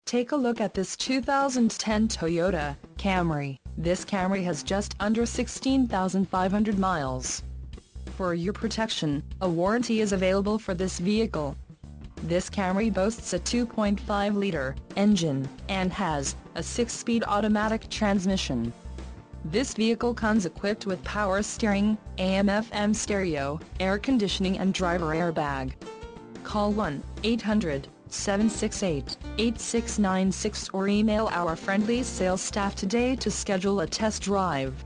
Take a look at this 2010 Toyota Camry. This Camry has just under 16,500 miles. For your protection, a warranty is available for this vehicle. This Camry boasts a 2.5-liter engine and has a 6-speed automatic transmission. This vehicle comes equipped with power steering, AM/FM stereo, air conditioning and driver airbag. Call 1-800-768-8696 or email our friendly sales staff today to schedule a test drive.